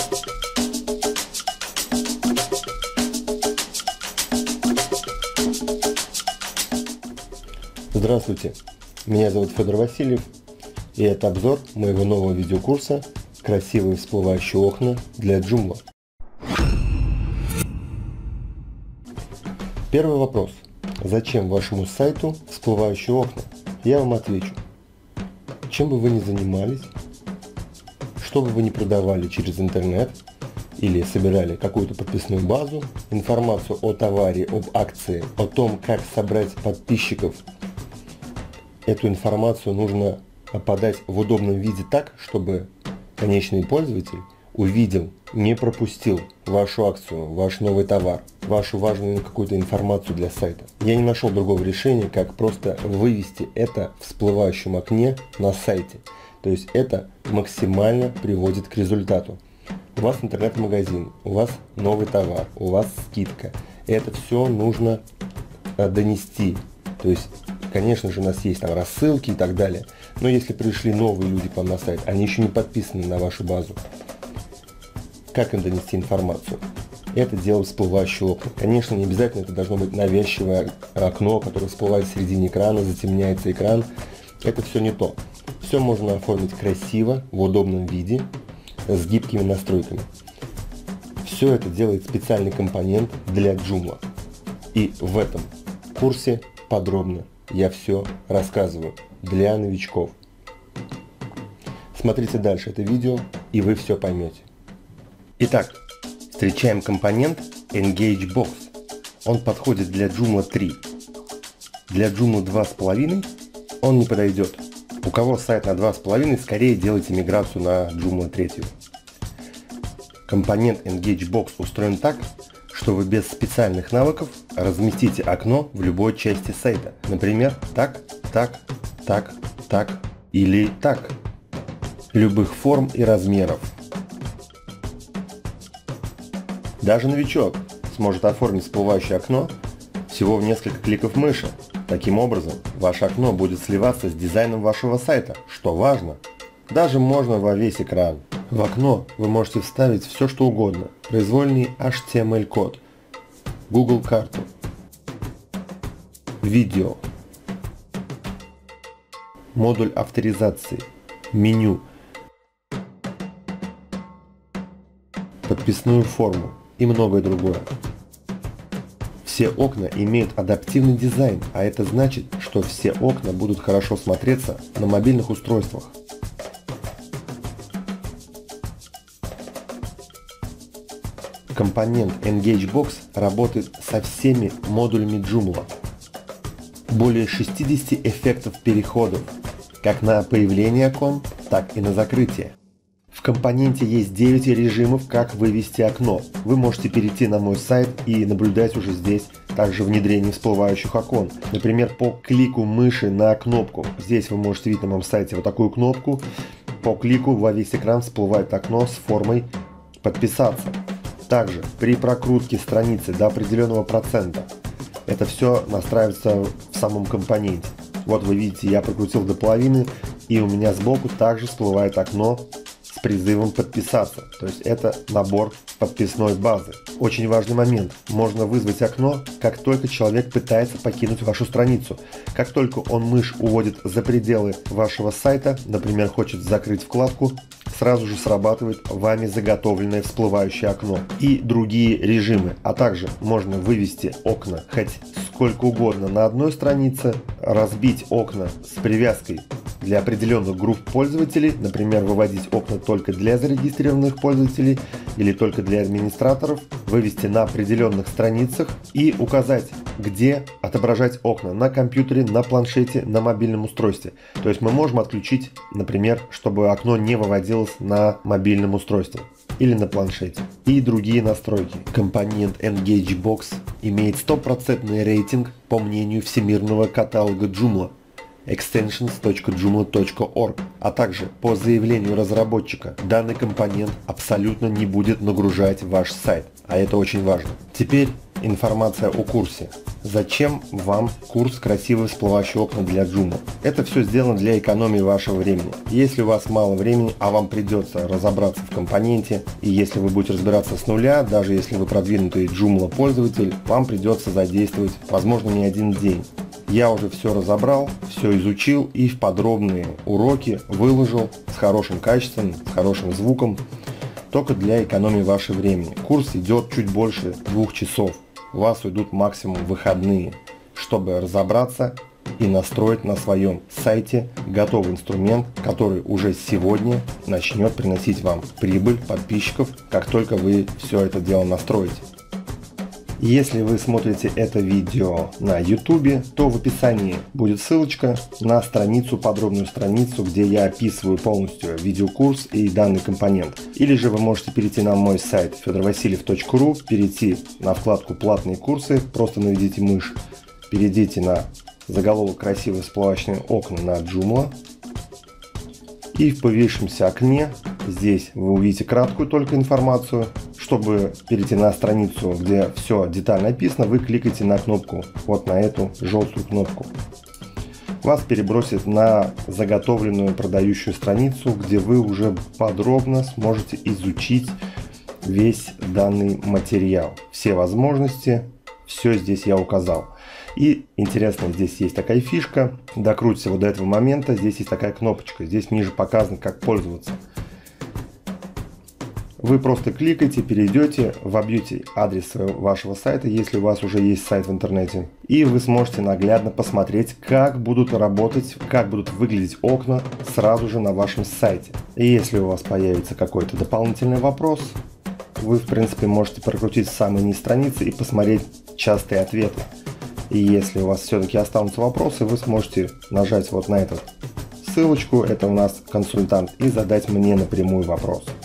Здравствуйте, меня зовут Федор Васильев, и это обзор моего нового видеокурса «Красивые всплывающие окна для Joomla». Первый вопрос. Зачем вашему сайту всплывающие окна? Я вам отвечу. Чем бы вы ни занимались, что бы вы ни продавали через интернет или собирали какую-то подписную базу, информацию о товаре, об акции, о том, как собрать подписчиков, эту информацию нужно подать в удобном виде так, чтобы конечный пользователь увидел, не пропустил вашу акцию, ваш новый товар, вашу важную какую-то информацию для сайта. Я не нашел другого решения, как просто вывести это в всплывающем окне на сайте. То есть это максимально приводит к результату. У вас интернет-магазин, у вас новый товар, у вас скидка. Это все нужно донести. То есть, конечно же, у нас есть там рассылки и так далее. Но если пришли новые люди к вам на сайт, они еще не подписаны на вашу базу. Как им донести информацию? Это дело всплывающие окна. Конечно, не обязательно это должно быть навязчивое окно, которое всплывает в середине экрана, затемняется экран. Это все не то. Все можно оформить красиво, в удобном виде, с гибкими настройками. Все это делает специальный компонент для Joomla. И в этом курсе подробно я все рассказываю для новичков. Смотрите дальше это видео, и вы все поймете. Итак, встречаем компонент EngageBox. Он подходит для Joomla 3. Для Joomla 2.5 он не подойдет. У кого сайт на 2.5, скорее делайте миграцию на Joomla 3. Компонент EngageBox устроен так, что вы без специальных навыков разместите окно в любой части сайта. Например, так, так, так, так или так. Любых форм и размеров. Даже новичок сможет оформить всплывающее окно всего в несколько кликов мыши. Таким образом, ваше окно будет сливаться с дизайном вашего сайта, что важно. Даже можно во весь экран. В окно вы можете вставить все, что угодно. Произвольный HTML-код, Google карту, видео, модуль авторизации, меню, подписную форму и многое другое. Все окна имеют адаптивный дизайн, а это значит, что все окна будут хорошо смотреться на мобильных устройствах. Компонент EngageBox работает со всеми модулями Joomla. Более 60 эффектов переходов, как на появление окон, так и на закрытие. В компоненте есть 9 режимов, как вывести окно. Вы можете перейти на мой сайт и наблюдать уже здесь также внедрение всплывающих окон. Например, по клику мыши на кнопку. Здесь вы можете видеть на моем сайте вот такую кнопку. По клику во весь экран всплывает окно с формой «Подписаться». Также при прокрутке страницы до определенного процента это все настраивается в самом компоненте. Вот вы видите, я прокрутил до половины, и у меня сбоку также всплывает окно с призывом подписаться. То есть это набор подписной базы. Очень важный момент. Можно вызвать окно, как только человек пытается покинуть вашу страницу. Как только он мышь уводит за пределы вашего сайта, например, хочет закрыть вкладку, сразу же срабатывает вами заготовленное всплывающее окно и другие режимы. А также можно вывести окна хоть сколько угодно на одной странице, разбить окна с привязкой для определенных групп пользователей, например, выводить окна только для зарегистрированных пользователей или только для администраторов, вывести на определенных страницах и указать, где отображать окна: на компьютере, на планшете, на мобильном устройстве. То есть мы можем отключить, например, чтобы окно не выводилось на мобильном устройстве или на планшете, и другие настройки. Компонент EngageBox имеет 100% рейтинг по мнению всемирного каталога Joomla extensions.joomla.org, а также по заявлению разработчика данный компонент абсолютно не будет нагружать ваш сайт, а это очень важно. Теперь Информация о курсе. Зачем вам курс «Красивые всплывающие окна для Joomla»? Это все сделано для экономии вашего времени. Если у вас мало времени, а вам придется разобраться в компоненте, и если вы будете разбираться с нуля, даже если вы продвинутый Joomla пользователь, вам придется задействовать, возможно, не один день. Я уже все разобрал, все изучил и в подробные уроки выложил с хорошим качеством, с хорошим звуком, только для экономии вашего времени. Курс идет чуть больше 2 часов. У вас уйдут максимум выходные, чтобы разобраться и настроить на своем сайте готовый инструмент, который уже сегодня начнет приносить вам прибыль подписчиков, как только вы все это дело настроите. Если вы смотрите это видео на YouTube, то в описании будет ссылочка на страницу, подробную страницу, где я описываю полностью видеокурс и данный компонент. Или же вы можете перейти на мой сайт fedorvasilyev.ru, перейти на вкладку «Платные курсы», просто наведите мышь, перейдите на заголовок «Красивые всплывающие окна на Joomla». И в появившемся окне здесь вы увидите краткую только информацию. Чтобы перейти на страницу, где все детально описано, вы кликаете на кнопку, вот на эту желтую кнопку. Вас перебросит на заготовленную продающую страницу, где вы уже подробно сможете изучить весь данный материал. Все возможности, все здесь я указал. И интересно, здесь есть такая фишка, докрутите вот до этого момента, здесь есть такая кнопочка, здесь ниже показано, как пользоваться. Вы просто кликаете, перейдете, вобьете адрес вашего сайта, если у вас уже есть сайт в интернете, и вы сможете наглядно посмотреть, как будут работать, как будут выглядеть окна сразу же на вашем сайте. И если у вас появится какой-то дополнительный вопрос, вы в принципе можете прокрутить самые низ страницы и посмотреть частые ответы. И если у вас все-таки останутся вопросы, вы сможете нажать вот на эту ссылочку, это у нас консультант, и задать мне напрямую вопрос.